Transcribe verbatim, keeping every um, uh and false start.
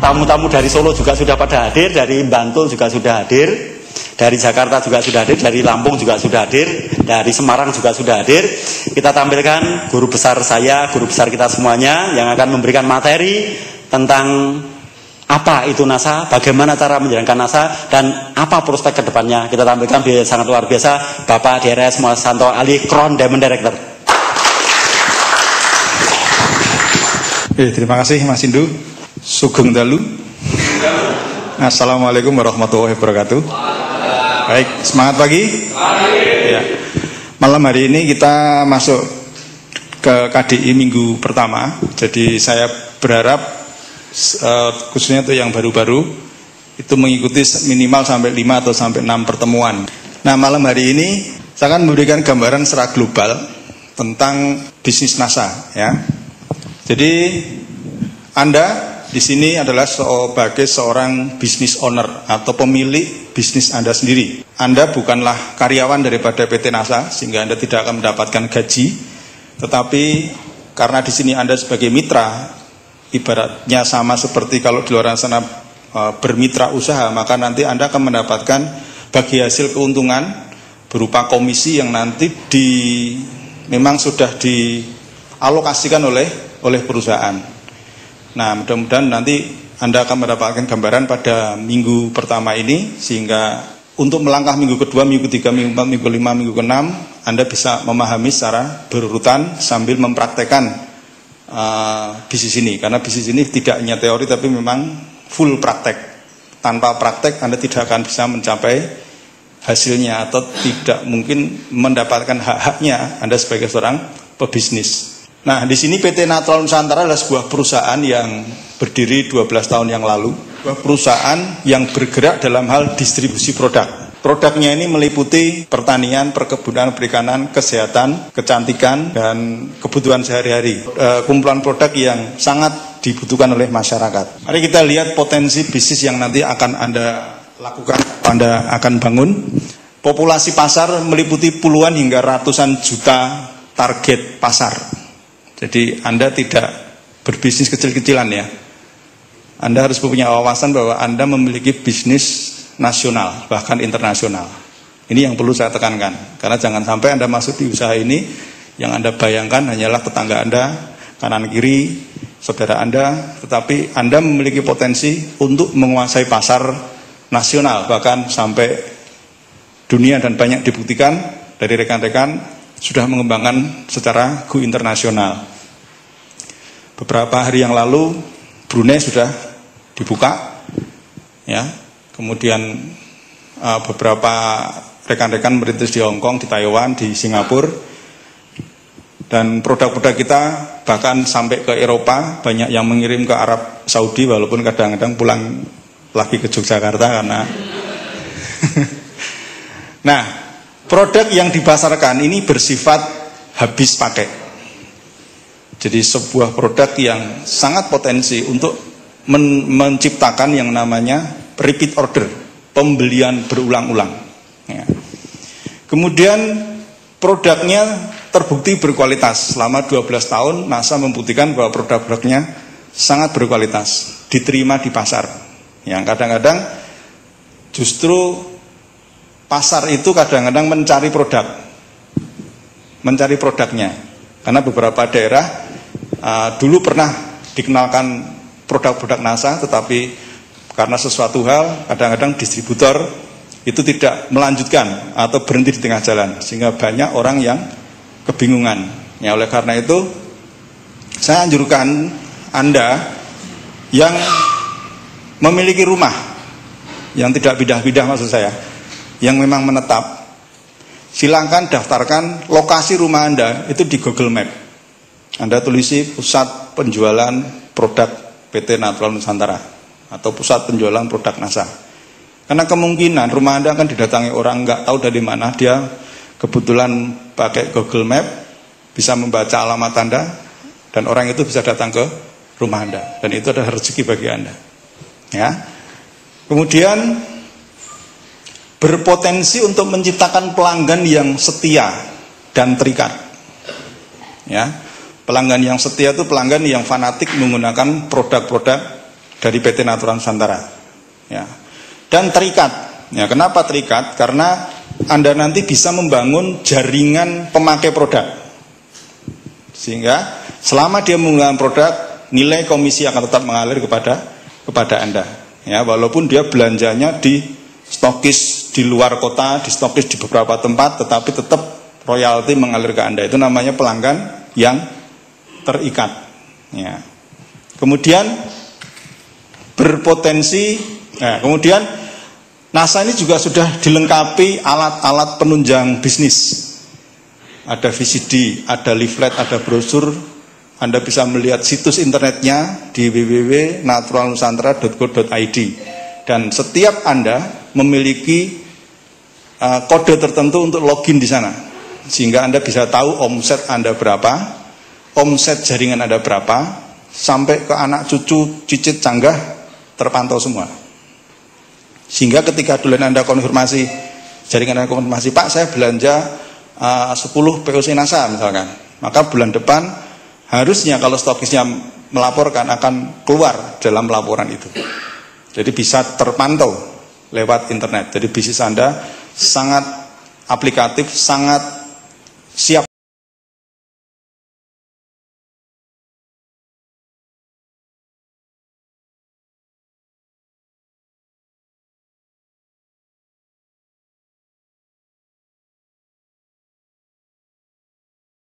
tamu-tamu dari Solo juga sudah pada hadir, dari Bantul juga sudah hadir, dari Jakarta juga sudah hadir, dari Lampung juga sudah hadir, dari Semarang juga sudah hadir. Kita tampilkan guru besar saya, guru besar kita semuanya yang akan memberikan materi tentang apa itu NASA, bagaimana cara menjalankan NASA, dan apa prospek kedepannya. Kita tampilkan biaya sangat luar biasa, Bapak D R S Muhasanto Ali, Crown Diamond Director. Oke, terima kasih Mas Indu. Sugeng Dalu. Assalamualaikum warahmatullahi wabarakatuh. Baik, semangat pagi. Ya. Malam hari ini kita masuk ke K D I minggu pertama. Jadi saya berharap uh, khususnya itu yang baru-baru itu mengikuti minimal sampai lima atau sampai enam pertemuan. Nah, malam hari ini saya akan memberikan gambaran secara global tentang bisnis NASA, ya. Jadi Anda di sini adalah sebagai seorang business owner atau pemilik bisnis Anda sendiri. Anda bukanlah karyawan daripada P T NASA sehingga Anda tidak akan mendapatkan gaji, tetapi karena di sini Anda sebagai mitra, ibaratnya sama seperti kalau di luar sana e, bermitra usaha, maka nanti Anda akan mendapatkan bagi hasil keuntungan berupa komisi yang nanti di memang sudah dialokasikan oleh oleh perusahaan. Nah, mudah-mudahan nanti Anda akan mendapatkan gambaran pada minggu pertama ini, sehingga untuk melangkah minggu kedua, minggu ketiga, minggu empat, minggu lima, minggu keenam, Anda bisa memahami secara berurutan sambil mempraktekkan uh, bisnis ini. Karena bisnis ini tidak hanya teori, tapi memang full praktek. Tanpa praktek, Anda tidak akan bisa mencapai hasilnya atau tidak mungkin mendapatkan hak-haknya Anda sebagai seorang pebisnis. Nah, di sini P T Natral Nusantara adalah sebuah perusahaan yang berdiri dua belas tahun yang lalu. Sebuah perusahaan yang bergerak dalam hal distribusi produk. Produknya ini meliputi pertanian, perkebunan, perikanan, kesehatan, kecantikan, dan kebutuhan sehari-hari. E, kumpulan produk yang sangat dibutuhkan oleh masyarakat. Mari kita lihat potensi bisnis yang nanti akan Anda lakukan, Anda akan bangun. Populasi pasar meliputi puluhan hingga ratusan juta target pasar. Jadi Anda tidak berbisnis kecil-kecilan, ya. Anda harus punya wawasan bahwa Anda memiliki bisnis nasional, bahkan internasional. Ini yang perlu saya tekankan. Karena jangan sampai Anda masuk di usaha ini, yang Anda bayangkan hanyalah tetangga Anda, kanan kiri, saudara Anda, tetapi Anda memiliki potensi untuk menguasai pasar nasional, bahkan sampai dunia, dan banyak dibuktikan dari rekan-rekan sudah mengembangkan secara go internasional. Beberapa hari yang lalu Brunei sudah dibuka, ya. Kemudian uh, beberapa rekan-rekan merintis di Hong Kong, di Taiwan, di Singapura, dan produk-produk kita bahkan sampai ke Eropa. Banyak yang mengirim ke Arab Saudi, walaupun kadang-kadang pulang lagi ke Yogyakarta karena nah, produk yang dipasarkan ini bersifat habis pakai. Jadi sebuah produk yang sangat potensi untuk men menciptakan yang namanya repeat order, pembelian berulang-ulang. Ya. Kemudian produknya terbukti berkualitas. Selama dua belas tahun NASA membuktikan bahwa produk-produknya sangat berkualitas, diterima di pasar. Yang kadang-kadang justru pasar itu kadang-kadang mencari produk, mencari produknya. Karena beberapa daerah uh, dulu pernah dikenalkan produk-produk NASA, tetapi karena sesuatu hal kadang-kadang distributor itu tidak melanjutkan atau berhenti di tengah jalan, sehingga banyak orang yang kebingungan. Ya, oleh karena itu saya anjurkan Anda yang memiliki rumah yang tidak pindah-pindah, maksud saya, yang memang menetap, silakan daftarkan lokasi rumah Anda itu di Google Map. Anda tulisi pusat penjualan produk P T Natral Nusantara atau pusat penjualan produk NASA. Karena kemungkinan rumah Anda akan didatangi orang nggak tahu dari mana, dia kebetulan pakai Google Map, bisa membaca alamat Anda, dan orang itu bisa datang ke rumah Anda, dan itu adalah rezeki bagi Anda. Ya. Kemudian berpotensi untuk menciptakan pelanggan yang setia dan terikat. Ya, pelanggan yang setia itu pelanggan yang fanatik menggunakan produk-produk dari P T Natura Nusantara. Ya. Dan terikat. Ya, kenapa terikat? Karena Anda nanti bisa membangun jaringan pemakai produk. Sehingga selama dia menggunakan produk, nilai komisi akan tetap mengalir kepada kepada Anda. Ya, walaupun dia belanjanya di stokis di luar kota, di stokis di beberapa tempat, tetapi tetap royalti mengalir ke Anda. Itu namanya pelanggan yang terikat. Ya. Kemudian berpotensi, nah, kemudian NASA ini juga sudah dilengkapi alat-alat penunjang bisnis. Ada V C D, ada leaflet, ada brosur. Anda bisa melihat situs internetnya di w w w titik natural nusantara titik co titik i d. Dan setiap Anda memiliki uh, kode tertentu untuk login di sana. Sehingga Anda bisa tahu omset Anda berapa, omset jaringan Anda berapa, sampai ke anak cucu, cicit, canggah, terpantau semua. Sehingga ketika duluan Anda konfirmasi, jaringan Anda konfirmasi, Pak saya belanja uh, sepuluh P O C NASA misalkan, maka bulan depan harusnya kalau stokisnya melaporkan akan keluar dalam laporan itu. Jadi bisa terpantau lewat internet. Jadi bisnis Anda sangat aplikatif, sangat siap